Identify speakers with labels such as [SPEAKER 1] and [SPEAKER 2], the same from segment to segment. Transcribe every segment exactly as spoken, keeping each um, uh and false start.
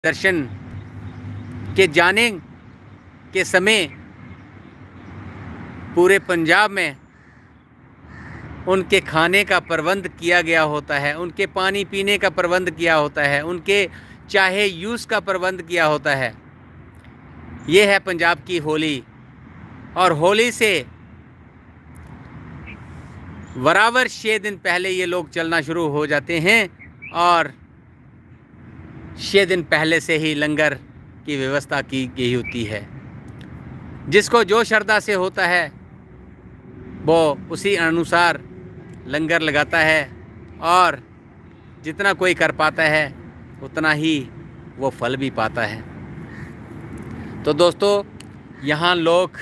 [SPEAKER 1] दर्शन के जाने के समय पूरे पंजाब में उनके खाने का प्रबंध किया गया होता है, उनके पानी पीने का प्रबंध किया होता है, उनके चाहे यूज़ का प्रबंध किया होता है। ये है पंजाब की होली। और होली से बराबर छः दिन पहले ये लोग चलना शुरू हो जाते हैं और छः दिन पहले से ही लंगर की व्यवस्था की गई होती है। जिसको जो श्रद्धा से होता है वो उसी अनुसार लंगर लगाता है और जितना कोई कर पाता है उतना ही वो फल भी पाता है। तो दोस्तों, यहाँ लोग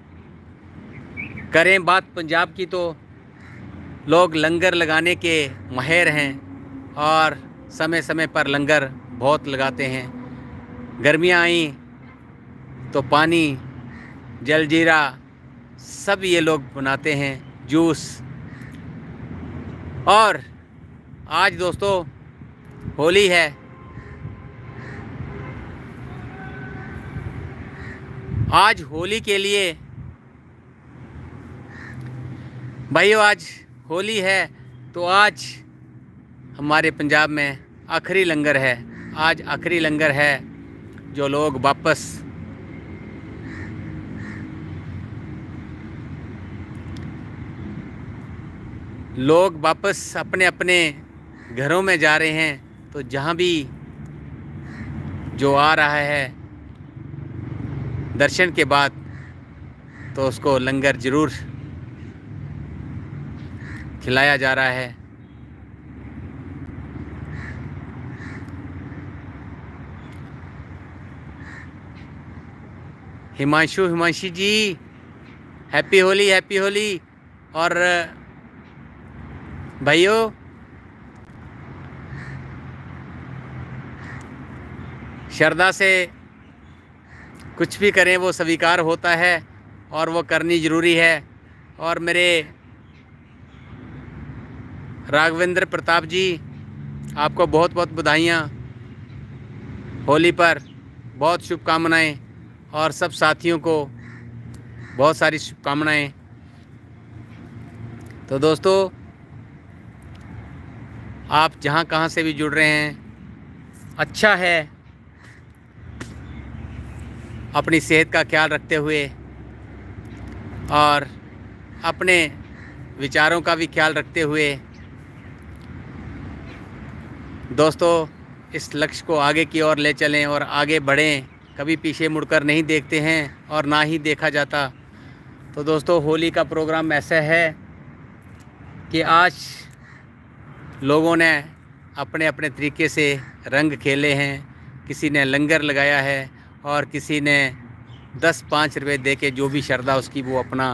[SPEAKER 1] करें बात पंजाब की तो लोग लंगर लगाने के माहिर हैं और समय समय पर लंगर बहुत लगाते हैं। गर्मियाँ आई तो पानी, जलजीरा सब ये लोग बनाते हैं, जूस। और आज दोस्तों होली है। आज होली के लिए भाइयों, आज होली है तो आज हमारे पंजाब में आखिरी लंगर है। आज आखिरी लंगर है जो लोग वापस लोग वापस अपने अपने घरों में जा रहे हैं। तो जहाँ भी जो आ रहा है दर्शन के बाद तो उसको लंगर ज़रूर खिलाया जा रहा है। Himanshu Himanshi ji, happy Holi, happy Holi. और भाइयों, श्रद्धा से कुछ भी करें वो स्वीकार होता है और वो करनी ज़रूरी है। और मेरे राघवेंद्र प्रताप जी, आपको बहुत बहुत बधाइयाँ होली पर, बहुत शुभकामनाएं। और सब साथियों को बहुत सारी शुभकामनाएं। तो दोस्तों, आप जहाँ कहाँ से भी जुड़ रहे हैं, अच्छा है अपनी सेहत का ख्याल रखते हुए और अपने विचारों का भी ख्याल रखते हुए दोस्तों इस लक्ष्य को आगे की ओर ले चलें और आगे बढ़ें। कभी पीछे मुड़कर नहीं देखते हैं और ना ही देखा जाता। तो दोस्तों, होली का प्रोग्राम ऐसा है कि आज लोगों ने अपने अपने तरीके से रंग खेले हैं। किसी ने लंगर लगाया है और किसी ने दस पाँच रुपये दे के जो भी श्रद्धा उसकी वो अपना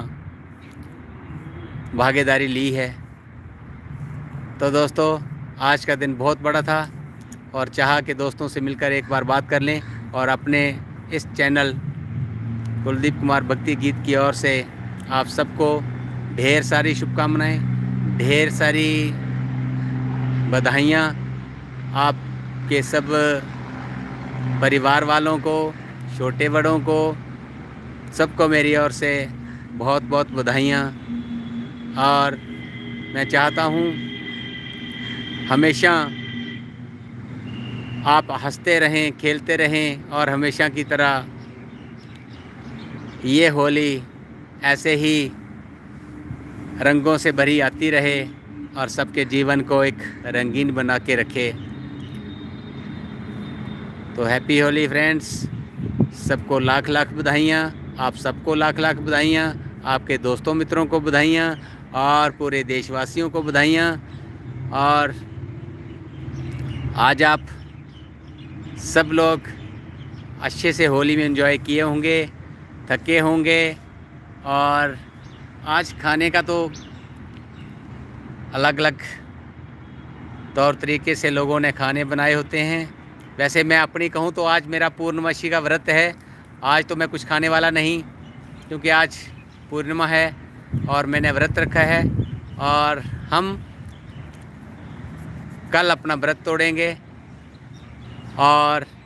[SPEAKER 1] भागीदारी ली है। तो दोस्तों, आज का दिन बहुत बड़ा था और चाहा कि दोस्तों से मिलकर एक बार बात कर लें। और अपने इस चैनल कुलदीप कुमार भक्ति गीत की ओर से आप सबको ढेर सारी शुभकामनाएं, ढेर सारी बधाइयाँ। आपके सब परिवार वालों को, छोटे बड़ों को, सबको मेरी ओर से बहुत बहुत बधाइयाँ। और मैं चाहता हूँ हमेशा आप हंसते रहें, खेलते रहें और हमेशा की तरह ये होली ऐसे ही रंगों से भरी आती रहे और सबके जीवन को एक रंगीन बना के रखे। तो हैप्पी होली फ्रेंड्स, सबको लाख लाख बधाइयाँ। आप सबको लाख लाख बधाइयाँ, आपके दोस्तों मित्रों को बधाइयाँ और पूरे देशवासियों को बधाइयाँ। और आज आप सब लोग अच्छे से होली में एंजॉय किए होंगे, थके होंगे। और आज खाने का तो अलग अलग तौर तरीके से लोगों ने खाने बनाए होते हैं। वैसे मैं अपनी कहूँ तो आज मेरा पूर्णमासी का व्रत है। आज तो मैं कुछ खाने वाला नहीं, क्योंकि आज पूर्णिमा है और मैंने व्रत रखा है। और हम कल अपना व्रत तोड़ेंगे और